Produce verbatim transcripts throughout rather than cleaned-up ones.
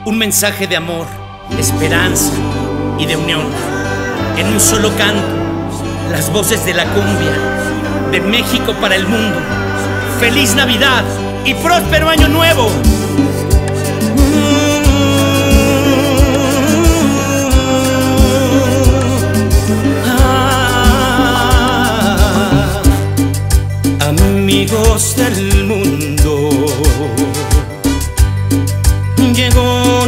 Un mensaje de amor, de esperanza y de unión. En un solo canto, las voces de la cumbia, de México para el mundo. ¡Feliz Navidad y próspero Año Nuevo! Ah, amigos del mundo, llegó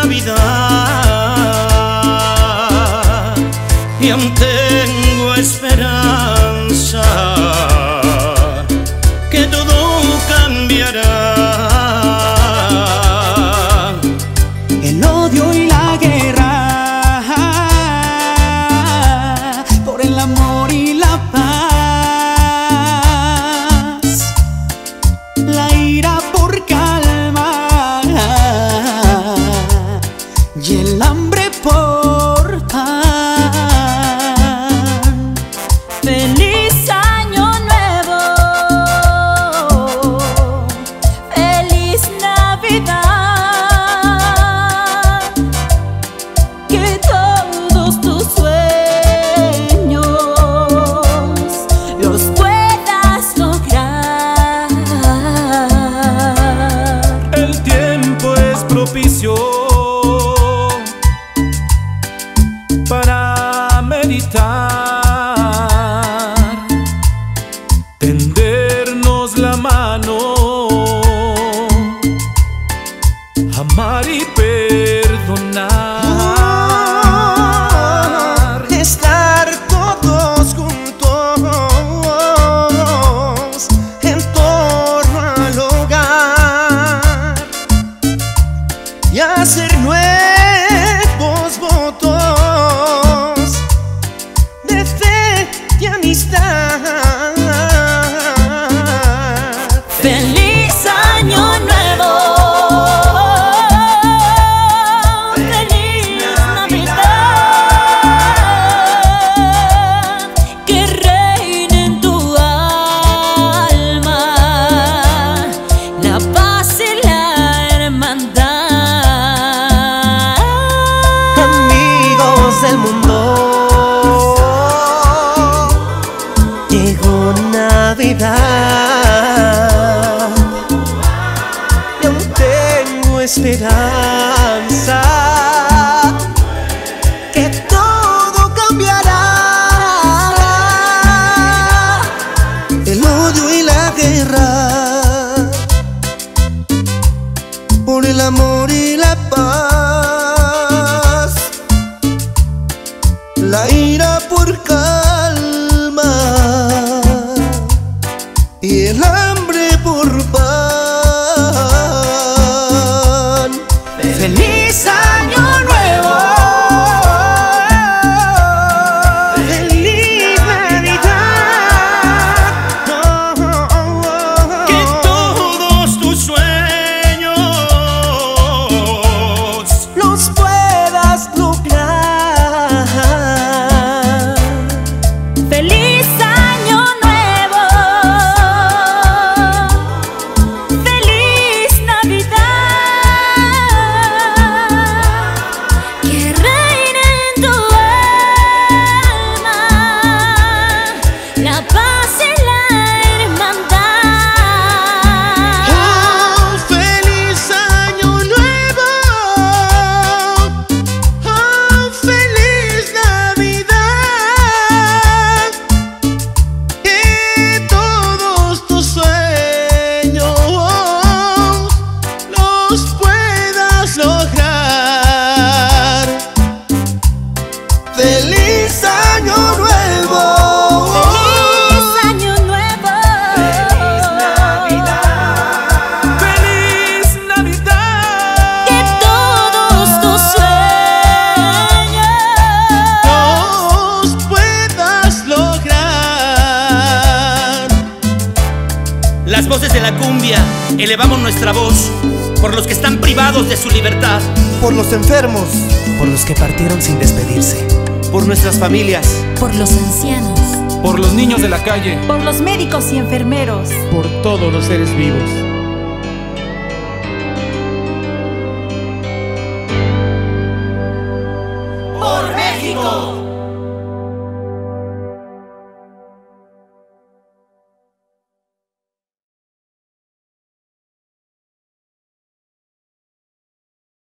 Navidad y aún tengo esperanza que todo cambiará. El odio y la guerra por el amor y la paz, la ira por calma y el hambre por pan. Feliz Año Nuevo, feliz Navidad, que todos tus sueños los puedas lograr. El tiempo es propicio para meditar, tendernos la mano, amar y perdonar, Estar todos juntos en torno al hogar y hacer nuevos votos de fe y amistad. Feliz Año Nuevo, feliz Navidad, que reine en tu alma la paz y la hermandad. Amigos del mundo, llegó Navidad y aún tengo esperanza que todo cambiará. El odio y la guerra por el amor y la paz, la ira por calma y el hambre por pan. ¡Feliz Año Nuevo! ¡Feliz Navidad! Que todos tus sueños los puedas lograr. Feliz Año Nuevo, feliz Navidad, que reine en tu alma la paz y la hermandad. ¡Oh, feliz Año Nuevo! ¡Oh, feliz Navidad! Que todos tus sueños los puedas lograr. ¡Feliz Año Nuevo! Feliz Año Nuevo, ¡Feliz Navidad! ¡Feliz Navidad! que todos tus sueños los puedas lograr. Las voces de la cumbia, elevamos nuestra voz por los que están privados de su libertad, por los enfermos, Por los que partieron sin despedirse, por nuestras familias, por los ancianos, Por los niños de la calle, por los médicos y enfermeros, por todos los seres vivos. por México.